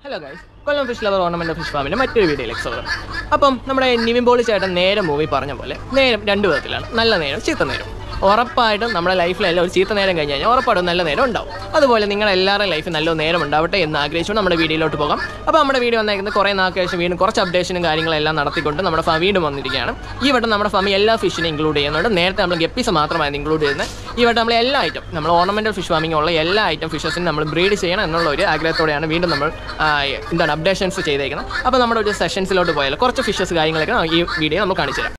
Hello guys, Kollam Fish Lover Ornamental Fish Farm മറ്റൊരു വീഡിയോയിലേക്ക് സ്വാഗതം. അപ്പം നമ്മുടെ നിവിൻ പോളി ചേട്ടൻ നേരെ മൂവി പറഞ്ഞ പോലെ നേരം രണ്ട് വിധത്തിലാണ്, നല്ല നേരം ചീത്ത നേരം. ഉറപ്പായിട്ടും നമ്മുടെ ലൈഫിലെല്ലാം ഒരു ചീത്ത നേരം കഴിഞ്ഞ് കഴിഞ്ഞാൽ ഉറപ്പായിട്ടും നല്ല നേരം ഉണ്ടാവും. അതുപോലെ നിങ്ങളെല്ലാവരുടെയും ലൈഫിൽ നല്ലൊരു നേരം ഉണ്ടാവട്ടെ എന്ന് ആഗ്രഹിച്ചുകൊണ്ട് നമ്മുടെ വീഡിയോയിലോട്ട് പോകാം. അപ്പോൾ നമ്മുടെ വീഡിയോ വന്നേക്കുന്നത് കുറേ നാൾക്ക് ശേഷം വീണ്ടും കുറച്ച് അപ്ഡേഷനും കാര്യങ്ങളെല്ലാം നടത്തിക്കൊണ്ട് നമ്മുടെ വീണ്ടും വന്നിരിക്കുകയാണ്. ഈ വട്ടം നമ്മുടെ ഫാമി എല്ലാ ഫിഷിനെ ഇൻക്ലൂഡ് ചെയ്യുന്നുണ്ട്. നേരത്തെ നമ്മൾ ഗപ്പീസ് മാത്രമായിരുന്നു ഇൻക്ലൂഡ് ചെയ്യുന്നത്. ഈ വട്ടം നമ്മൾ എല്ലാ ഐറ്റം നമ്മൾ ഓർണമെൻ്റൽ ഫിഷ് ഫാമിംഗ് ഉള്ള എല്ലാ ഐറ്റം ഫിഷസിനും നമ്മൾ ബ്രീഡ് ചെയ്യണം എന്നുള്ള ഒരു ആഗ്രഹത്തോടെയാണ് വീണ്ടും നമ്മൾ അപ്ഡേഷൻസ് ചെയ്തേക്കുന്നത്. അപ്പോൾ നമ്മുടെ ഒരു സെഷൻസിലോട്ട് പോയാൽ കുറച്ച് ഫിഷസ് കാര്യങ്ങളൊക്കെ ഈ വീഡിയോ നമ്മൾ കാണിച്ചു തരാം.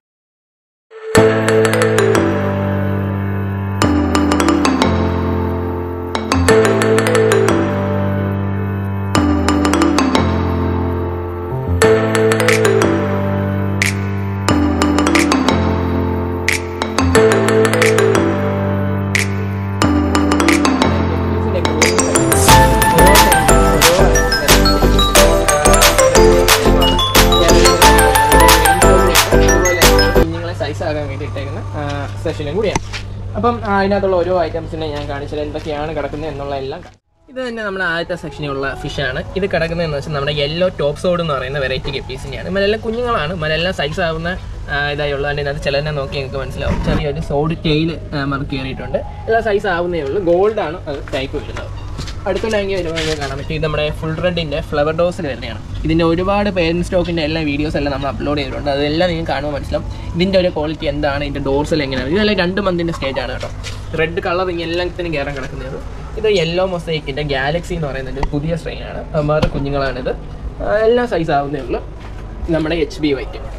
സെഷനും കൂടിയാണ്. അപ്പം അതിനകത്തുള്ള ഓരോ ഐറ്റംസിനെ ഞാൻ കാണിച്ചത് എന്തൊക്കെയാണ് കിടക്കുന്നത് എന്നുള്ള എല്ലാം. ഇത് തന്നെ നമ്മുടെ ആദ്യത്തെ സെക്ഷനിലുള്ള ഫിഷാണ്. ഇത് കിടക്കുന്നതെന്ന് വെച്ചാൽ നമ്മുടെ യെല്ലോ ടോപ്പ് സോഡ് എന്ന് പറയുന്ന വെറൈറ്റി ഗപ്പീസിനെയാണ്. മലെല്ലാം കുഞ്ഞുങ്ങളാണ്, മലെല്ലാം സൈസ് ആവുന്ന ഇതായുള്ള അതിനകത്ത് ചിലതിനെ നോക്കി നിങ്ങൾക്ക് മനസ്സിലാവും. ചെറിയൊരു സോഡ് ടെയിൽ മറക്ക് കയറിയിട്ടുണ്ട്. എല്ലാം സൈസ് ആവുന്നേ ഉള്ളൂ. ഗോൾഡാണ് അത് ടൈപ്പ് വരുന്നത്. അടുത്ത ലാംഗ്വേജ് വരുമ്പോൾ കാണാൻ പറ്റും. ഇത് നമ്മുടെ ഫുൾ റെഡിൻ്റെ ഫ്ലവർ ഡോസിൽ വരുന്നതാണ്. ഇതിൻ്റെ ഒരുപാട് പേരൻറ് സ്റ്റോക്കിൻ്റെ എല്ലാ വീഡിയോസ് എല്ലാം നമ്മൾ അപ്ലോഡ് ചെയ്തിട്ടുണ്ട്. അതെല്ലാം നിങ്ങൾക്ക് കാണുമ്പോൾ മനസ്സിലാവും ഇതിൻ്റെ ഒരു ക്വാളിറ്റി എന്താണ്, ഇതിൻ്റെ ഡോർസൽ എങ്ങനെയാണ്. ഇതെല്ലാം 2 മന്തിൻ്റെ സ്റ്റേജാണ് കേട്ടോ. റെഡ് കളർ എല്ലാത്തിനും കയറാൻ കിടക്കുന്നത്. ഇത് യെല്ലോ മൊസൈക്കിൻ്റെ ഗാലക്സി എന്ന് പറയുന്നത് പുതിയ സ്ട്രെയിനാണ്. വേറെ കുഞ്ഞുങ്ങളാണിത്. എല്ലാം സൈസ് ആവുന്നേ ഉള്ളൂ. നമ്മുടെ HB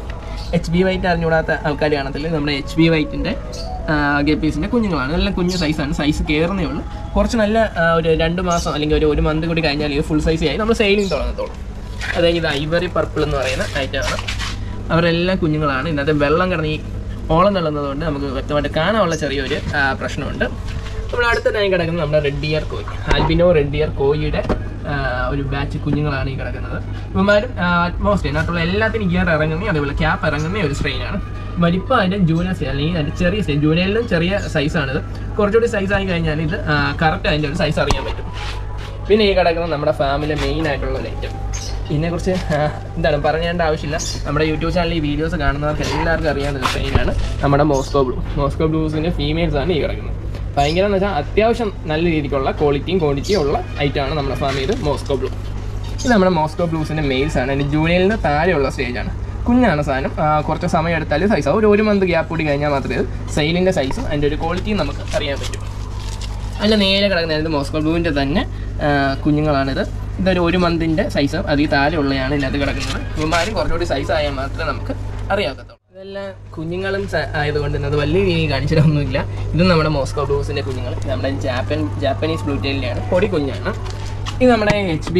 വൈറ്റ് അറിഞ്ഞുകൂടാത്ത ആൾക്കാർ കാണത്തില്ല. നമ്മുടെ HB വൈറ്റിൻ്റെ ഗപ്പീസിൻ്റെ കുഞ്ഞുങ്ങളാണ്. എല്ലാം കുഞ്ഞു സൈസാണ്. സൈസ് കയറുന്നേ ഉള്ളൂ. കുറച്ച് നല്ല ഒരു 2 മാസം അല്ലെങ്കിൽ ഒരു മന്ത് കൂടി കഴിഞ്ഞാൽ ഇത് ഫുൾ സൈസ് ആയി നമ്മൾ സെയിലിംഗ് തുടങ്ങത്തോളൂ. അതായത് ഇത് ഐവറി പർപ്പിൾ എന്ന് പറയുന്ന ഐറ്റമാണ്. അവരെല്ലാം കുഞ്ഞുങ്ങളാണ്. ഇന്നത്തെ വെള്ളം കിടന്ന് ഈ ഓളം തള്ളുന്നതുകൊണ്ട് നമുക്ക് വ്യക്തമായിട്ട് കാണാനുള്ള ചെറിയൊരു പ്രശ്നമുണ്ട്. നമ്മൾ അടുത്ത ടൈം കിടക്കുന്നത് നമ്മുടെ red ear koi, albino red ear കോയിയുടെ ഒരു ബാച്ച് കുഞ്ഞുങ്ങളാണ് ഈ കിടക്കുന്നത്. ഇവന്മാരും അറ്റ്മോസ്റ്റ് അതിനകത്തുള്ള എല്ലാത്തിനും ഗിയർ ഇറങ്ങുന്ന അതേപോലെ ക്യാപ്പ് ഇറങ്ങുന്ന ഒരു സ്ട്രെയിനാണ്. വലിപ്പം അതിൻ്റെ ജൂനിയർ സ്റ്റേജ് അല്ലെങ്കിൽ അതിൻ്റെ ചെറിയ സ്റ്റേജ്, ജൂനിയറിലും ചെറിയ സൈസാണിത്. കുറച്ചുകൂടി സൈസ് ആയി കഴിഞ്ഞാൽ ഇത് കറക്റ്റ് അതിൻ്റെ ഒരു സൈസ് അറിയാൻ പറ്റും. പിന്നെ ഈ കിടക്കുന്നത് നമ്മുടെ ഫാമിലെ മെയിൻ ആയിട്ടുള്ള ഒരു ഐറ്റം. ഇതിനെക്കുറിച്ച് പറയേണ്ട ആവശ്യമില്ല. നമ്മുടെ യൂട്യൂബ് ചാനലിൽ ഈ വീഡിയോസ് കാണുന്നവർക്ക് എല്ലാവർക്കും അറിയാവുന്ന ഒരു സ്ട്രെയിനാണ് നമ്മുടെ മോസ്കോ ബ്ലൂസിൻ്റെ ഫീമെയിൽസാണ് ഈ കിടക്കുന്നത്. ഭയങ്കര എന്ന് വെച്ചാൽ അത്യാവശ്യം നല്ല രീതിക്കുള്ള ക്വാളിറ്റിയും ഉള്ള ഐറ്റമാണ് നമ്മുടെ ഫാമിൽ മോസ്കോ ബ്ലൂ. ഇത് നമ്മുടെ മോസ്കോ ബ്ലൂസിൻ്റെ മെയിൽസാണ്. അതിൻ്റെ ജൂനിയറിന് താഴെയുള്ള സ്റ്റേജാണ്. കുഞ്ഞാണ് സാധനം. കുറച്ച് സമയം എടുത്താൽ സൈസാവും. ഒരു മന്ത് ഗ്യാപ്പ് കൂടി കഴിഞ്ഞാൽ മാത്രമേ സെയിലിൻ്റെ സൈസും അതിൻ്റെ ഒരു ക്വാളിറ്റിയും നമുക്ക് അറിയാൻ പറ്റും. അതിൻ്റെ നേരെ കിടക്കുന്നത് മോസ്കോ ബ്ലൂവിൻ്റെ തന്നെ കുഞ്ഞുങ്ങളാണിത്. ഇതൊരു 1 മന്തിൻ്റെ സൈസ് അതിൽ താഴെയുള്ളതാണ് ഇതിനകത്ത് കിടക്കുന്നത്. ഇവന്മാരും കുറച്ചുകൂടി സൈസ് ആയാൽ മാത്രമേ നമുക്ക് അറിയാക്കത്തുള്ളൂ. ഇതെല്ലാം കുഞ്ഞുങ്ങളും ആയതുകൊണ്ട് അത് വലിയ രീതിയിൽ കാണിച്ചിട്ടൊന്നുമില്ല. ഇത് നമ്മുടെ മോസ്കോ ബ്ലൂസിൻ്റെ കുഞ്ഞുങ്ങൾ. നമ്മുടെ ജാപ്പനീസ് ബ്ലൂ ടെയിലിൻ്റെയാണ്. പൊടി കുഞ്ഞാണ്. ഇത് നമ്മുടെ HB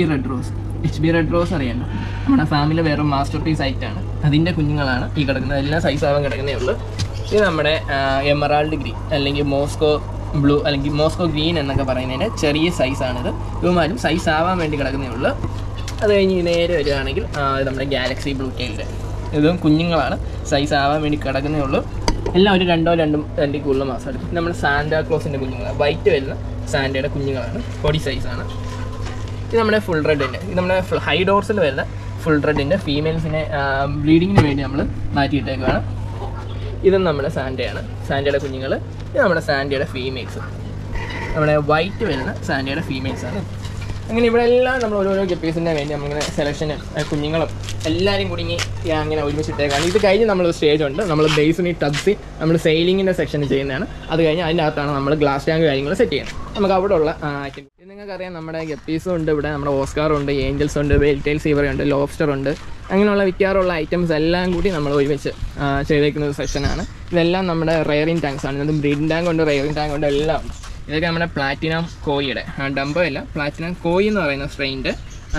റെഡ് റോസ് അറിയാമല്ലോ. നമ്മുടെ ഫാമിലി വേറെ മാസ്റ്റർ പീസ് ആയിട്ടാണ്. അതിൻ്റെ കുഞ്ഞുങ്ങളാണ് ഈ കിടക്കുന്നത്. എല്ലാം സൈസ് ആവാൻ കിടക്കുന്നേ ഉള്ളൂ. ഇത് നമ്മുടെ എമറാൾഡ് ഗ്രീൻ അല്ലെങ്കിൽ മോസ്കോ ബ്ലൂ അല്ലെങ്കിൽ മോസ്കോ ഗ്രീൻ എന്നൊക്കെ പറയുന്നതിന് ചെറിയ സൈസാണിത്. ഇവന്മാരും സൈസ് ആവാൻ വേണ്ടി കിടക്കുന്നേ ഉള്ളൂ. അത് കഴിഞ്ഞ് നേരെ വരികയാണെങ്കിൽ നമ്മുടെ ഗാലക്സി ബ്ലൂ ടെയിലിൻ്റെ ഇതും കുഞ്ഞുങ്ങളാണ്. സൈസ് ആവാൻ വേണ്ടി കിടക്കുന്നേ ഉള്ളൂ. എല്ലാം ഒരു 2 കൂടുതൽ മാസം എടുക്കും. നമ്മുടെ സാന്റാക്ലോസിൻ്റെ കുഞ്ഞുങ്ങളാണ്. വൈറ്റ് വരുന്ന സാൻഡയുടെ കുഞ്ഞുങ്ങളാണ്. പൊടി സൈസാണ്. ഇത് നമ്മുടെ ഫുൾ റെഡിൻ്റെ, ഇത് നമ്മുടെ ഹൈ ഡോർസിൽ വരുന്ന ഫുൾ റെഡിൻ്റെ ഫീമെയിൽസിനെ ബ്രീഡിങ്ങിന് വേണ്ടി നമ്മൾ മാറ്റിയിട്ടേക്കാണ്. ഇതും നമ്മുടെ സാൻഡയുടെ കുഞ്ഞുങ്ങൾ. ഇത് നമ്മുടെ സാൻഡയുടെ ഫീമെയിൽസ്. നമ്മുടെ വൈറ്റ് വരുന്ന സാൻഡയുടെ ഫീമെയിൽസാണ്. അങ്ങനെ ഇവിടെ എല്ലാം നമ്മൾ ഓരോ ഗപ്പീസിൻ്റെ വേണ്ടി നമ്മളിങ്ങനെ സെലക്ഷന് കുഞ്ഞുങ്ങളും എല്ലാവരും കൂടി അങ്ങനെ ഒരുമിച്ചിട്ടേക്കാണ്. ഇത് കഴിഞ്ഞ് നമ്മളൊരു സ്റ്റേജ് ഉണ്ട്. നമ്മൾ ബേസിനി ടബ്സി നമ്മൾ സെയിലിങ്ങിൻ്റെ സെക്ഷൻ ചെയ്യുന്നതാണ്. അത് കഴിഞ്ഞ് അതിൻ്റെ അകത്താണ് നമ്മൾ ഗ്ലാസ് ടാങ്ക് കാര്യങ്ങൾ സെറ്റ് ചെയ്യുന്നത്. നമുക്ക് അവിടെ ഉള്ള ഐറ്റം ഇത് നിങ്ങൾക്കറിയാം. നമ്മുടെ ഗപ്പീസും ഉണ്ട് ഇവിടെ. നമ്മുടെ ഓസ്കാറുണ്ട്, ഏഞ്ചൽസ് ഉണ്ട്, വെൽറ്റെയിൽ സീവറുണ്ട്, ലോബ്സ്റ്റർ ഉണ്ട്. അങ്ങനെയുള്ള വിൽക്കാറുള്ള ഐറ്റംസ് എല്ലാം കൂടി നമ്മൾ ഒരുമിച്ച് ചെയ്തേക്കുന്ന ഒരു സെക്ഷനാണ്. ഇതെല്ലാം നമ്മുടെ റെയറിങ് ടാങ്ക്സ് ആണ്. ഇതും ബ്രീഡിംഗ് ടാങ്ക് ഉണ്ട്, റെയറിങ് ടാങ്ക് ഉണ്ട്, എല്ലാം ഉണ്ട്. ഇതൊക്കെ നമ്മുടെ പ്ലാറ്റിനം കോയിയുടെ ഡംബോ അല്ല, പ്ലാറ്റിനം കോയി എന്ന് പറയുന്ന സ്ട്രെയിൻ്റെ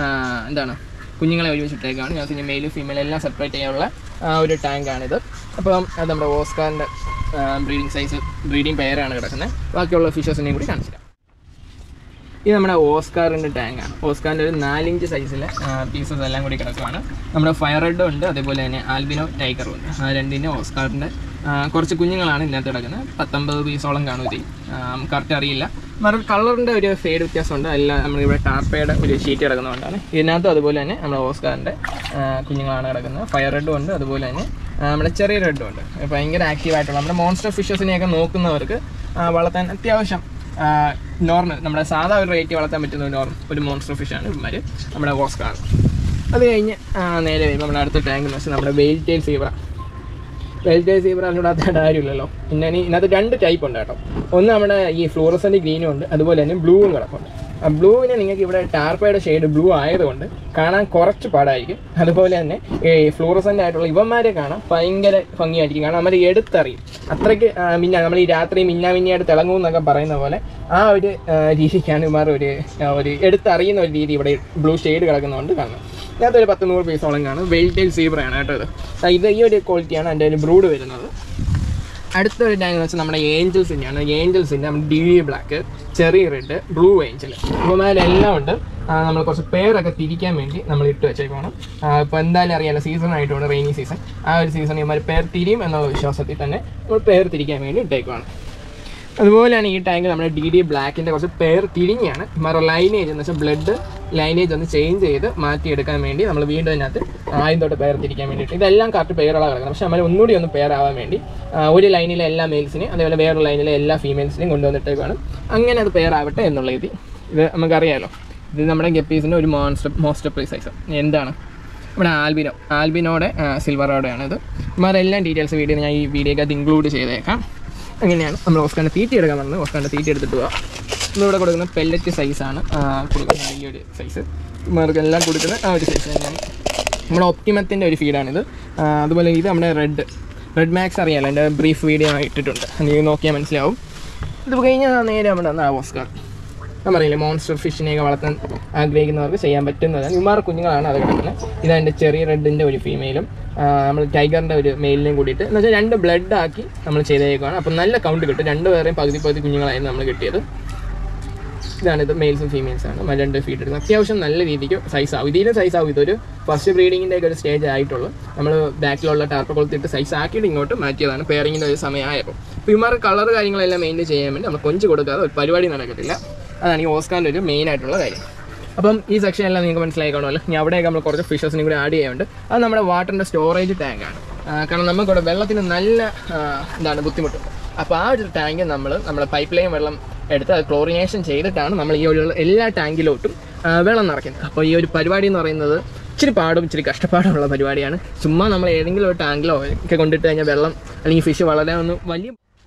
കുഞ്ഞുങ്ങളെ ഒരുമിച്ചിട്ടേക്കാണ്. ഞാൻ പിന്നെ മെയിൽ ഫീമെയിൽ എല്ലാം സെപ്പറേറ്റ് ചെയ്യാനുള്ള ഒരു ടാങ്കാണിത്. അപ്പം അത് നമ്മുടെ ഓസ്കാറിൻ്റെ ബ്രീഡിംഗ് പെയറാണ് കിടക്കുന്നത്. ബാക്കിയുള്ള ഫിഷസിനെയും കൂടി കാണിച്ചില്ല. ഇത് നമ്മുടെ ഓസ്കാറിൻ്റെ ടാങ്കാണ്. ഓസ്കാറിൻ്റെ ഒരു 4 ഇഞ്ച് സൈസിലെ പീസസ് എല്ലാം കൂടി കിടക്കുകയാണ്. നമ്മുടെ ഫയർ റെഡും ഉണ്ട്, അതേപോലെ തന്നെ ആൽബിനോ ടൈഗറും ഉണ്ട്. ആ രണ്ടിൻ്റെ ഓസ്കാറിൻ്റെ കുറച്ച് കുഞ്ഞുങ്ങളാണ് ഇതിനകത്ത് കിടക്കുന്നത്. 19 പീസോളം കാണും ഇതിൽ. കറക്റ്റ് അറിയില്ല. മറുപടി കളറിൻ്റെ ഒരു ഫെയ്ഡ് വ്യത്യാസമുണ്ട്. എല്ലാം നമ്മളിവിടെ ടാർപ്പയുടെ ഒരു ഷീറ്റ് കിടക്കുന്നതുകൊണ്ടാണ്. ഇതിനകത്തും അതുപോലെ തന്നെ നമ്മുടെ ഓസ്കാറിൻ്റെ കുഞ്ഞുങ്ങളാണ് കിടക്കുന്നത്. ഫയർ റെഡും ഉണ്ട്, അതുപോലെ തന്നെ നമ്മുടെ ചെറിയ റെഡും ഉണ്ട്. ഭയങ്കര ആക്റ്റീവായിട്ടുള്ള നമ്മുടെ മോൺസ്റ്റർ ഫിഷസിനെയൊക്കെ നോക്കുന്നവർക്ക് വളർത്താൻ അത്യാവശ്യം നോർമൽ നമ്മുടെ സാധാ ഒരു റേറ്റ് വളർത്താൻ പറ്റുന്ന ഒരു മോൺസ്റ്റർ ഫിഷാണ് ഇവന്മാർ, നമ്മുടെ ഓസ്കാർ. അത് കഴിഞ്ഞ് നേരെ വരുമ്പോൾ നമ്മുടെ അടുത്ത ടാങ്ക് എന്ന് വെച്ചാൽ നമ്മുടെ veil tail zebra. Veil tail zebra അതിനോടകത്ത് കാര്യമില്ലല്ലോ. പിന്നെ ഇതിനകത്ത് 2 ടൈപ്പ് ഉണ്ട് കേട്ടോ. ഒന്ന് നമ്മുടെ ഈ ഫ്ലൂറസൻ്റ് ഗ്രീനും ഉണ്ട്, അതുപോലെ തന്നെ ബ്ലൂവും കിടപ്പുണ്ട്. ആ ബ്ലൂവിന് നിങ്ങൾക്ക് ഇവിടെ ടാർപ്പയുടെ ഷെയ്ഡ് ബ്ലൂ ആയതുകൊണ്ട് കാണാൻ കുറച്ച് പാടായിരിക്കും. അതുപോലെ തന്നെ ഈ ഫ്ലൂറസൻ്റ് ആയിട്ടുള്ള ഇവന്മാരെ കാണാൻ ഭയങ്കര ഭംഗിയായിരിക്കും. കാരണം നമ്മൾ എടുത്തറിയും അത്രയ്ക്ക് നമ്മൾ ഈ രാത്രി മിന്നാമിന്നിയായിട്ട് തിളങ്ങും എന്നൊക്കെ പറയുന്ന പോലെ ആ ഒരു രീതിക്കാണ് ഇവന്മാർ ഒരു എടുത്തറിയുന്ന ഒരു രീതി ഇവിടെ ബ്ലൂ ഷെയ്ഡ് കിടക്കുന്നതുകൊണ്ട് കാണുന്നത്. ഇതിനകത്തൊരു 10-100 പീസോളം കാണും. വെയിൽ ടെയിൽ സീബ്രയാണ് കേട്ടോ ഇത്. ഈ ഒരു ക്വാളിറ്റിയാണ് എൻ്റെ ഒരു ബ്രൂഡ് വരുന്നത്. അടുത്തൊരു ടാങ്ക് എന്ന് വെച്ചാൽ നമ്മുടെ ഏഞ്ചൽസിൻ്റെയാണ്. ഏഞ്ചൽസിൻ്റെ നമ്മുടെ DD black, cherry red, blue angel ഇവന്മാരെല്ലാം ഉണ്ട്. നമ്മൾ കുറച്ച് പേരൊക്കെ തിരിക്കാൻ വേണ്ടി നമ്മൾ ഇട്ട് വെച്ചേക്കാണ്. ഇപ്പോൾ എന്തായാലും അറിയാമല്ലോ, സീസൺ ആയിട്ടുണ്ട്, റെയിനി സീസൺ. ആ ഒരു സീസണിൽ ഇവന്മാർ പേർ തിരിയും എന്നുള്ള വിശ്വാസത്തിൽ തന്നെ നമ്മൾ പേർ തിരിക്കാൻ വേണ്ടി ഇട്ടേക്കുവാണ്. അതുപോലെയാണ് ഈ ടാങ്ക് നമ്മുടെ DD ബ്ലാക്കിൻ്റെ കുറച്ച് പേർ തിരിഞ്ഞാണ്. ഇവന്മാരുടെ ലൈനേജ് എന്ന് വെച്ചാൽ ബ്ലഡ് ലൈനേജ് ഒന്ന് ചേഞ്ച് ചെയ്ത് മാറ്റിയെടുക്കാൻ വേണ്ടി നമ്മൾ വീണ്ടും അതിനകത്ത് ആദ്യം തൊട്ട് പേർ തിരിക്കാൻ വേണ്ടിയിട്ട് ഇതെല്ലാം കറക്റ്റ് പേരുകളാണ് കിടക്കുന്നത്. പക്ഷേ നമ്മൾ ഒന്നുകൂടി ഒന്ന് പേരാവാൻ വേണ്ടി ഒരു ലൈനിലെ എല്ലാ മെയിൽസിനെയും അതേപോലെ വേറൊരു ലൈനിലെ എല്ലാ ഫീമെയിൽസിനെയും കൊണ്ടുവന്നിട്ടേക്കാണ്. അങ്ങനെ അത് പേരാവട്ടെ എന്നുള്ള ഇത് നമുക്കറിയാമല്ലോ. ഇത് നമ്മുടെ ഗപ്പീസിൻ്റെ ഒരു മോൺസ്റ്റർ പ്രൈസ് സൈസ്. എന്താണ് നമ്മുടെ ആൽബിനോടെ സിൽവറോടെയാണ് ഇത്. ഇവരെല്ലാം ഡീറ്റെയിൽസ് ഞാൻ ഈ വീഡിയോക്കകത്ത് ഇൻക്ലൂഡ് ചെയ്തേക്കാം. അങ്ങനെയാണ് നമ്മൾ ഓസ്കാറിൻ്റെ തീറ്റി എടുക്കാൻ പറഞ്ഞത്. ഓസ്കാറിൻ്റെ തീറ്റി എടുത്തിട്ട് പോവാം. നമ്മളിവിടെ കൊടുക്കുന്ന പെല്ലറ്റ് സൈസാണ് കൊടുക്കുന്നത്. ഈ ഒരു സൈസ് ഇവർക്കെല്ലാം കൊടുക്കുന്ന ആ ഒരു സൈസ് തന്നെയാണ്. നമ്മുടെ ഒപ്റ്റിമത്തിൻ്റെ ഒരു ഫീഡാണിത്. അതുപോലെ ഇത് നമ്മുടെ റെഡ് മാക്സ് അറിയാമല്ലോ, എൻ്റെ ബ്രീഫ് വീഡിയോ ഇട്ടിട്ടുണ്ട്, നിങ്ങൾ നോക്കിയാൽ മനസ്സിലാവും. ഇത് കഴിഞ്ഞാൽ നേരെ നമ്മുടെ ഓസ്കാർ. ഞാൻ പറയില്ലേ, മോൺസ്റ്റർ ഫിഷിനെയൊക്കെ വളർത്താൻ ആഗ്രഹിക്കുന്നവർക്ക് ചെയ്യാൻ പറ്റുന്നതാണ്. ഇവന്മാർ കുഞ്ഞുങ്ങളാണ് അത് കിടക്കുന്നത്. ഇതെൻ്റെ ചെറിയ റെഡിൻ്റെ ഒരു ഫീമെയിലും നമ്മൾ ടൈഗറിൻ്റെ ഒരു മെയിലിനെയും കൂടിയിട്ട് എന്ന് വെച്ചാൽ 2 ബ്ലഡ് ആക്കി നമ്മൾ ചെയ്തേക്കുവാണ്. അപ്പം നല്ല കൗണ്ട് കിട്ടും. 2 പേരെയും പകുതി കുഞ്ഞുങ്ങളായിരുന്നു നമ്മൾ കിട്ടിയത്. ഇതാണിത്, മെയിൽസും ഫീമെയിൽസാണ്. 2 ഫീഡ് എടുക്കുന്നത്. അത്യാവശ്യം നല്ല രീതിക്ക് സൈസ് ആവും. ഇതിലും സൈസ് ആവും. ഇതൊരു ഫസ്റ്റ് ബ്രീഡിങ്ങിൻ്റെ ഒക്കെ ഒരു സ്റ്റേജ് ആയിട്ടുള്ളൂ. നമ്മൾ ബാക്കിലുള്ള ടാർപ്പ കൊളുത്തിട്ട് സൈസ് ആക്കിയിട്ട് ഇങ്ങോട്ട് മാറ്റിയതാണ് പെയറിങ്ങിൻ്റെ ഒരു സമയമായപ്പോൾ. അപ്പോൾ ഇവന്മാർ കളർ കാര്യങ്ങളെല്ലാം മെയിൻറ്റെയിൻ ചെയ്യാൻ വേണ്ടി നമ്മൾ കൊഞ്ച് കൊടുക്കാതെ ഒരു പരിപാടി നടക്കത്തില്ല. അതാണ് ഈ ഓസ്കാറിൻ്റെ ഒരു മെയിൻ ആയിട്ടുള്ള കാര്യം. അപ്പം ഈ സെക്ഷൻ എല്ലാം നിങ്ങൾക്ക് മനസ്സിലായിക്കണമല്ലോ. ഇനി അവിടെയൊക്കെ നമ്മൾ കുറച്ച് ഫിഷസിനും കൂടി ആഡ് ചെയ്യാറുണ്ട്. അത് നമ്മുടെ വാട്ടറിൻ്റെ സ്റ്റോറേജ് ടാങ്കാണ്. കാരണം നമുക്കിവിടെ വെള്ളത്തിന് നല്ല ബുദ്ധിമുട്ടുണ്ട്. അപ്പോൾ ആ ഒരു ടാങ്ക് നമ്മുടെ പൈപ്പ് ലൈൻ വെള്ളം എടുത്ത് അത് ക്ലോറിനേഷൻ ചെയ്തിട്ടാണ് നമ്മൾ ഈ ഒരു എല്ലാ ടാങ്കിലോട്ടും വെള്ളം നിറയ്ക്കുന്നത്. അപ്പോൾ ഈ ഒരു പരിപാടി എന്ന് പറയുന്നത് ഇച്ചിരി പാടും ഇച്ചിരി കഷ്ടപ്പാടുമുള്ള പരിപാടിയാണ്. ചുമ്മാ നമ്മൾ ഏതെങ്കിലും ഒരു ടാങ്കിലോ ഒക്കെ കൊണ്ടിട്ട് കഴിഞ്ഞാൽ വെള്ളം അല്ലെങ്കിൽ ഫിഷ് വളരെ വലിയ.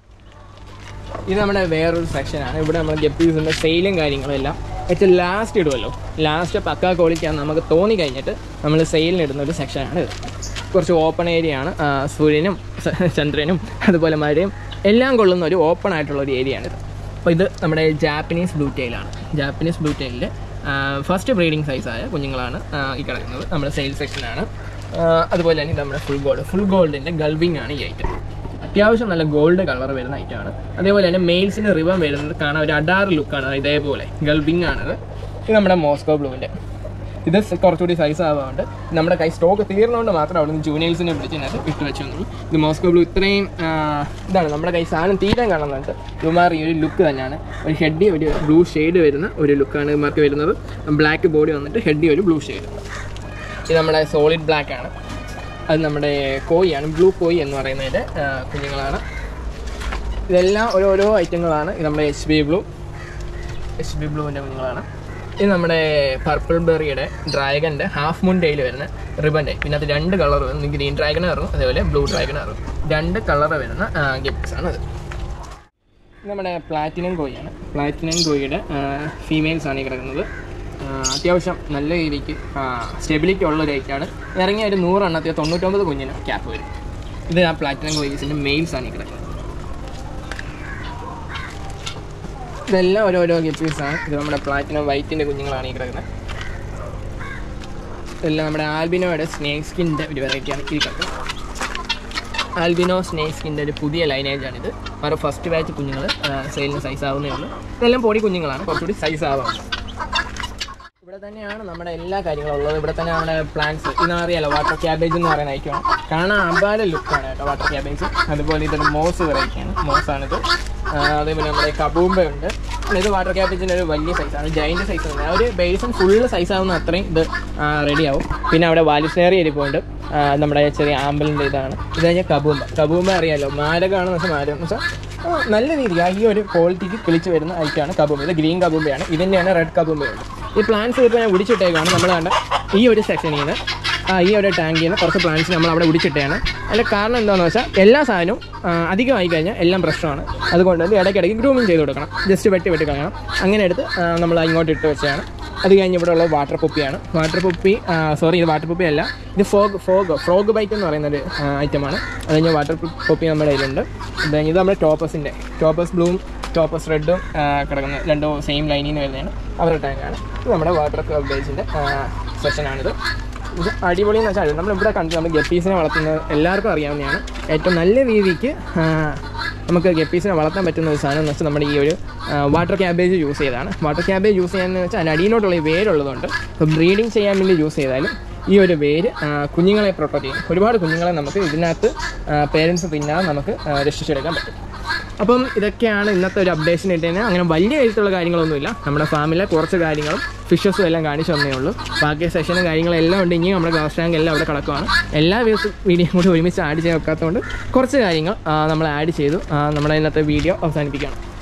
ഇത് നമ്മുടെ വേറൊരു സെക്ഷനാണ്. ഇവിടെ നമ്മൾ ഗപ്പീസിൻ്റെ സെയിലും കാര്യങ്ങളെല്ലാം ഏറ്റവും ലാസ്റ്റ് ഇടുമല്ലോ. ലാസ്റ്റ് പക്കാ ക്വാളിറ്റിയാണ് നമുക്ക് തോന്നി കഴിഞ്ഞിട്ട് നമ്മൾ സെയിലിനിടുന്ന ഒരു സെക്ഷനാണ് ഇത്. കുറച്ച് ഓപ്പൺ ഏരിയ ആണ്. സൂര്യനും ചന്ദ്രനും അതുപോലെ മഴയും എല്ലാം കൊള്ളുന്ന ഒരു ഓപ്പൺ ആയിട്ടുള്ള ഒരു ഏരിയ ആണിത്. അപ്പോൾ ഇത് നമ്മുടെ ജാപ്പനീസ് ബ്ലൂ ടെയിലാണ്. ജാപ്പനീസ് ബ്ലൂ ടെയിലിൻ്റെ ഫസ്റ്റ് ബ്രീഡിങ് സൈസായ കുഞ്ഞുങ്ങളാണ് ഈ കിടക്കുന്നത്. നമ്മുടെ സെയിൽ സെക്ഷനാണ്. അതുപോലെ തന്നെ നമ്മുടെ ഫുൾ ഗോൾഡിൻ്റെ ഗൾവിങ് ആണ് ഈ ഐറ്റം. അത്യാവശ്യം നല്ല ഗോൾഡ് കളർ വരുന്ന ഐറ്റമാണ്. അതേപോലെ തന്നെ മെയിൽസിന് റിബൺ വരുന്നത് കാണാൻ ഒരു അഡാർ ലുക്കാണ്. ഇതേപോലെ ഗൾവിങ് ആണത്. ഇത് നമ്മുടെ മോസ്കോ ബ്ലൂവിൻ്റെ. ഇത് കുറച്ചുകൂടി സൈസ് ആവാറുണ്ട്. നമ്മുടെ കൈ സ്റ്റോക്ക് തീർന്നുകൊണ്ട് മാത്രം അവിടെ നിന്ന് ജൂനിയേഴ്സിനെ വിളിച്ചതിനകത്ത് ഇട്ട് വെച്ചെന്നുള്ളൂ. ഇത് മോസ്കോ ബ്ലൂ ഇത്രയും ഇതാണ് നമ്മുടെ കൈ സാധനം തീരാൻ കാണുന്നുണ്ട്. ഇവന്മാർ ഈ ഒരു ലുക്ക് തന്നെയാണ്. ഒരു ഹെഡി ഒരു ബ്ലൂ ഷെയ്ഡ് വരുന്ന ഒരു ലുക്കാണ് ഇവന്മാർക്ക് വരുന്നത്. ബ്ലാക്ക് ബോഡി വന്നിട്ട് ഹെഡി ഒരു ബ്ലൂ ഷെയ്ഡ്. ഇത് നമ്മുടെ സോളിഡ് ബ്ലാക്ക് ആണ്. അത് നമ്മുടെ കോയിയാണ്, ബ്ലൂ കോയി എന്ന് പറയുന്നതിൻ്റെ കുഞ്ഞുങ്ങളാണ്. ഇതെല്ലാം ഓരോരോ ഐറ്റങ്ങളാണ്. ഇത് നമ്മുടെ HB ബ്ലൂവിൻ്റെ കുഞ്ഞുങ്ങളാണ്. ഇത് നമ്മുടെ പർപ്പിൾ ബെറിയുടെ ഡ്രാഗൻ്റെ ഹാഫ് മൂൺ ഡേയിൽ വരുന്ന റിബൻ്റെ. പിന്നെ അത് 2 കളർ വരുന്നു. ഗ്രീൻ ഡ്രാഗൺ ആയിരുന്നു, അതേപോലെ ബ്ലൂ ഡ്രാഗൺ ആയിരുന്നു. 2 കളർ വരുന്ന ഗപ്പീസാണ് അത്. നമ്മുടെ പ്ലാറ്റിനം കോയിയാണ്. പ്ലാറ്റിനം കോയിയുടെ ഫീമെയിൽസാണ് ഈ കിടക്കുന്നത്. അത്യാവശ്യം നല്ല രീതിക്ക് സ്റ്റെബിലിറ്റി ഉള്ളൊരു ഐറ്റാണ്. ഇറങ്ങിയ ഒരു 100 എണ്ണത്തിൽ 99 കുഞ്ഞിന് ക്യാപ്പ് വരും. ഇത് ആ പ്ലാറ്റിനം കോയിസിൻ്റെ മെയിൽസാണ് ഈ കിടക്കുന്നത്. ഇതെല്ലാം ഓരോരോ ഗപ്പീസാണ്. ഇത് നമ്മുടെ പ്ലാറ്റിനം വൈറ്റിൻ്റെ കുഞ്ഞുങ്ങളാണ് ഈ കിടക്കുന്നത്. ഇതെല്ലാം നമ്മുടെ ആൽബിനോയുടെ സ്നേക്ക് സ്കിൻ്റെ ഒരു വെറൈറ്റിയാണ് ഈ കിടക്കുന്നത്. ആൽബിനോ സ്നേക്ക് സ്കിൻ്റെ ഒരു പുതിയ ലൈനേജാണിത്. അവരുടെ ഫസ്റ്റ് ബാച്ച് കുഞ്ഞുങ്ങൾ സെയിലിന് സൈസ് ആവുന്നേ ഉള്ളൂ. ഇതെല്ലാം പൊടി കുഞ്ഞുങ്ങളാണ്, കുറച്ചുകൂടി സൈസ് ആവാം. ഇവിടെ ഇവിടെ തന്നെയാണ് നമ്മുടെ എല്ലാ കാര്യങ്ങളും ഉള്ളത്. ഇവിടെ തന്നെ നമ്മുടെ പ്ലാന്റ്സ് ഇതറിയാലോ, വാട്ടർ ക്യാബേജ് എന്ന് പറയുന്ന ഐറ്റമാണ്. കാണാൻ അപാര ലുക്കാണ് കേട്ടോ വാട്ടർ ക്യാബേജ്. അതുപോലെ ഇതൊരു മോസ് വെറൈറ്റിയാണ്, മോസാണിത്. അതേപോലെ നമ്മുടെ കബൂമ്പ ഉണ്ട്. ഇത് വാട്ടർ ക്യാബേജിൻ്റെ ഒരു വലിയ സൈസാണ്, ജൈൻറ്റ് സൈസ് തന്നെ. ഒരു ബേസൺ ഫുള്ള് സൈസാവുന്ന അത്രയും ഇത് റെഡിയാവും. പിന്നെ അവിടെ വാലിസ്നേറി ഇരിപ്പുണ്ട്, നമ്മുടെ ചെറിയ ആമ്പലിൻ്റെ ഇതാണ്. ഇത് കഴിഞ്ഞാൽ കബൂമ്പ അറിയാമല്ലോ, മാരകമാണെന്ന് വെച്ചാൽ മാരകം എന്ന് വെച്ചാൽ നല്ല രീതിക്ക് ഈ ഒരു ക്വാളിറ്റിക്ക് കിളിച്ച് വരുന്ന ഐറ്റമാണ് കബൂമ്പ. ഇത് ഗ്രീൻ കബൂമ്പയാണ്, ഇതിൻ്റെയാണ് റെഡ് കബൂമ്പയുണ്ട്. ഈ പ്ലാന്റ്സ് ഇപ്പോൾ ഞാൻ ഉടിച്ചിട്ടേക്കാണ്. നമ്മൾ കണ്ട ഈ ഒരു സെക്ഷനിൽ നിന്ന് ഈ ഒരു ടാങ്കിൽ നിന്ന് കുറച്ച് പ്ലാന്റ്സ് നമ്മൾ അവിടെ ഉടിച്ചിട്ടാണ്. അതിൻ്റെ കാരണം എന്താണെന്ന് വെച്ചാൽ എല്ലാ സാധനവും അധികമായി കഴിഞ്ഞാൽ എല്ലാം പ്രശ്നമാണ്. അതുകൊണ്ട് ഇടയ്ക്കിടയ്ക്ക് ഗ്രൂമിങ് ചെയ്ത് കൊടുക്കണം, ജസ്റ്റ് വെട്ടി കളയണം. അങ്ങനെ എടുത്ത് നമ്മൾ ഇങ്ങോട്ട് ഇട്ട് വെച്ചാണ്. അത് കഴിഞ്ഞ് ഇവിടെ ഉള്ള വാട്ടർ പൊപ്പിയാണ്. ഇത് വാട്ടർ പൊപ്പി അല്ല, ഇത് ഫ്രോഗ് ബൈറ്റ് എന്ന് പറയുന്നൊരു ഐറ്റമാണ്. അത് കഴിഞ്ഞ് വാട്ടർ പൊപ്പി നമ്മുടെ കയ്യിലുണ്ട്. ഇത് നമ്മുടെ ടോപ്പസ് ബ്ലൂവും ടോപ്പസ് റെഡും കിടക്കുന്ന രണ്ടും സെയിം ലൈനിൽ നിന്ന് വരുന്നതാണ്, അവരുടെ ടാങ്കാണ്. ഇത് നമ്മുടെ വാട്ടർ ക്യാബേജിൻ്റെ സെക്ഷനാണിത്. ഇത് അടിപൊളി എന്ന് വെച്ചാൽ നമ്മളിവിടെ കണ്ടിട്ട് നമ്മൾ ഗപ്പീസിനെ വളർത്തുന്നത് എല്ലാവർക്കും അറിയാവുന്നതാണ്. ഏറ്റവും നല്ല രീതിക്ക് നമുക്ക് ഗപ്പീസിനെ വളർത്താൻ പറ്റുന്ന ഒരു സാധനം എന്ന് വെച്ചാൽ നമ്മുടെ ഈ ഒരു വാട്ടർ ക്യാബേജ് യൂസ് ചെയ്താണ്. വാട്ടർ ക്യാബേജ് യൂസ് ചെയ്യാമെന്ന് വെച്ചാൽ അതിന് അടിയിലോട്ടുള്ള ഈ വേരുള്ളതുകൊണ്ട് ഇപ്പോൾ ബ്രീഡിങ് ചെയ്യാൻ വേണ്ടി യൂസ് ചെയ്താലും ഈ ഒരു വേര് കുഞ്ഞുങ്ങളെ പ്രൊട്ടക്റ്റ് ചെയ്യും. ഒരുപാട് കുഞ്ഞുങ്ങളെ നമുക്ക് ഇതിനകത്ത് പേരൻസ് തിന്നാതെ നമുക്ക് രക്ഷിച്ചെടുക്കാൻ പറ്റും. അപ്പം ഇതൊക്കെയാണ് ഇന്നത്തെ ഒരു അപ്ഡേഷൻ ഇട്ടേന്. അങ്ങനെ വലിയ രീതിയിലുള്ള കാര്യങ്ങളൊന്നുമില്ല. നമ്മുടെ ഫാമിലെ കുറച്ച് കാര്യങ്ങളും ഫിഷസും എല്ലാം കാണിച്ചു തന്നേ ഉള്ളൂ. ബാക്കി സെഷനും കാര്യങ്ങളെല്ലാം ഉണ്ട്. ഇനി നമ്മുടെ ഗ്ലാസ് ടാങ്ക് എല്ലാം അവിടെ കിടക്കുകയാണ്. എല്ലാ വീഡിയോയും കൂടി ഒരുമിച്ച് ആഡ് ചെയ്യാൻ വെക്കാത്തതുകൊണ്ട് കുറച്ച് കാര്യങ്ങൾ നമ്മൾ ആഡ് ചെയ്തു നമ്മുടെ ഇന്നത്തെ വീഡിയോ അവസാനിപ്പിക്കുകയാണ്.